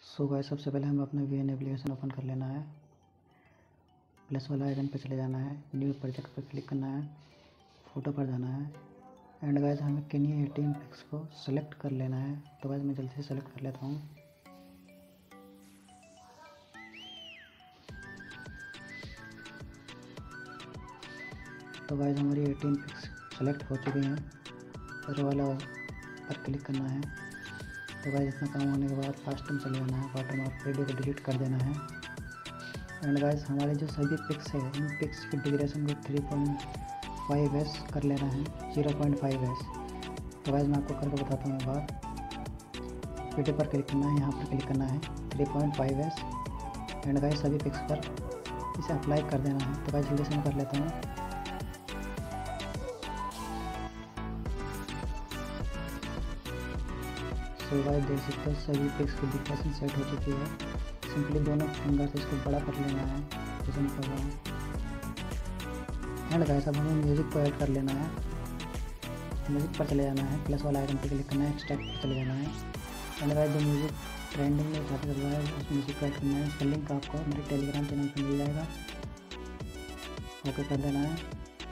So guys, सबसे पहले हमें अपना वीएन एप्लीकेशन ओपन कर लेना है। प्लस वाला आइकन पर चले जाना है, न्यू प्रोजेक्ट पर क्लिक करना है, फ़ोटो पर जाना है एंड गाइस हमें किन्हीं 18 पिक्स को सेलेक्ट कर लेना है। तो गाइस मैं जल्दी से सेलेक्ट कर लेता हूँ। तो गाइस हमारी 18 पिक्स सेलेक्ट हो चुकी हैं। फिर वाला पर क्लिक करना है। तो गाइस इतना काम होने के बाद फास्ट में चले जाना है, वाटरमार्क वीडियो को डिलीट कर देना है एंड गाइस हमारे जो सभी पिक्स है इन पिक्स की ड्यूरेशन को 3.5s कर लेना है, 0.5s। तो गाइस मैं आपको करके बताता हूँ एक बार। वीडियो पर क्लिक करना है, यहाँ पर क्लिक करना है 3.5s एंड गाइस सभी पिक्स पर इसे अप्लाई कर देना है। तो गाइस जल्दी से मैं कर लेता हूँ। तो गाइस देख सकते हो सभी पिक्स की डिक्टेशन सेट हो चुकी है। सिंपली दोनों फिंगर से इसको बड़ा कर लेना है, जैसे मैं कर रहा हूँ एंड गाइस अब हमें म्यूज़िक को ऐड कर लेना है। म्यूज़िक पर चले जाना है, प्लस वाला आइकन पर क्लिक करना है, एक्सट्रैक्ट पर चले जाना है एंड गाइस जो म्यूज़िक ट्रेंडिंग में ज़्यादा चल रहा है उस म्यूज़िक को ऐड करना है। इसका लिंक आपको मेरे टेलीग्राम चैनल पर मिल जाएगा, ओके कर देना है।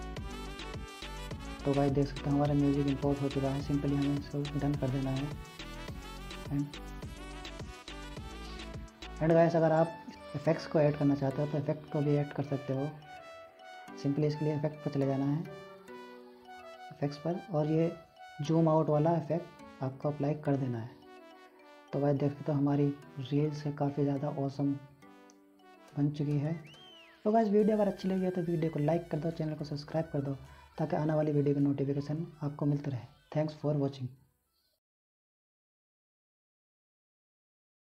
तो गाइस देख सकते हैं हमारा म्यूज़िक इंपोर्ट हो चुका है। सिंपली हमें इसको डन कर देना है एंड गाइस अगर आप इफ़ेक्ट्स को ऐड करना चाहते हो तो इफ़ेक्ट को भी ऐड कर सकते हो। सिंपली इसके लिए इफ़ेक्ट पर चले जाना है, इफ़ेक्ट्स पर, और ये जूम आउट वाला इफ़ेक्ट आपको अप्लाई कर देना है। तो गाइस देख सकते हो हमारी रील्स से काफ़ी ज़्यादा ऑसम बन चुकी है। तो गाइस वीडियो अगर अच्छी लगी है तो वीडियो को लाइक कर दो, चैनल को सब्सक्राइब कर दो ताकि आने वाली वीडियो की नोटिफिकेशन आपको मिलती रहे। Thanks for watching.